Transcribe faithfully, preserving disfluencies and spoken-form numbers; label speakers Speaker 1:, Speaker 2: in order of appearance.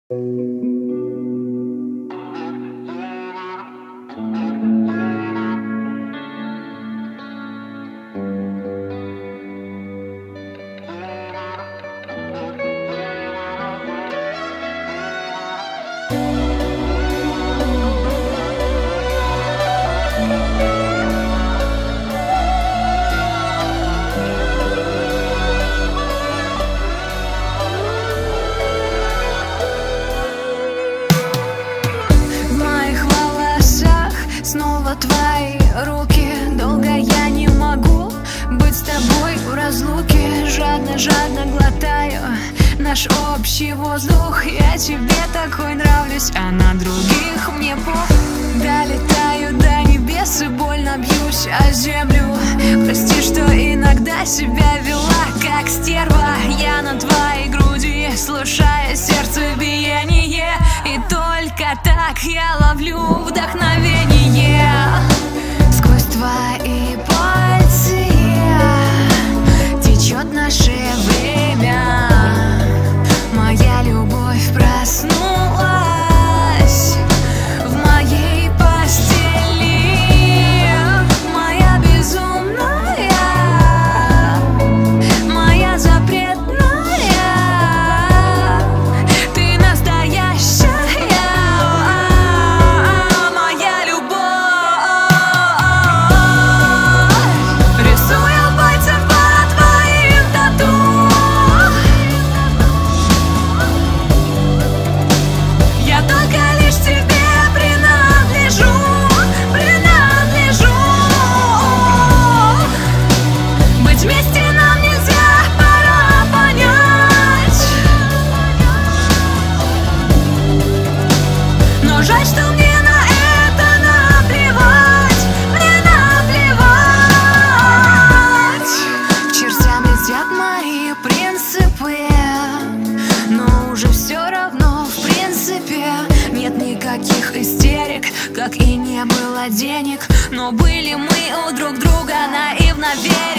Speaker 1: Снова твои руки. Долго я не могу быть с тобой в разлуке. Жадно-жадно глотаю наш общий воздух. Я тебе такой нравлюсь, а на других мне пох. Долетаю до небес и больно бьюсь о землю. Прости, что иногда себя вела как стерва. Я на твоей груди, слушая сердцебиение. И только так я ловлю вдохновение. Сквозь твои пальцы течет наше время. Моя любовь проснулась в моей постели. Моя безумная, моя запретная. Ты настоящая, моя любовь. Рисую пальцем по твоим тату. Я только лишь тебе принадлежу, принадлежу. Быть вместе нам нельзя, пора понять. Но жаль, что мне на это наплевать, мне наплевать. К чертям летят мои принципы, но уже все равно в принципе. Нет никаких истерик, как и не было денег. Но были мы у друг друга, наивно веря.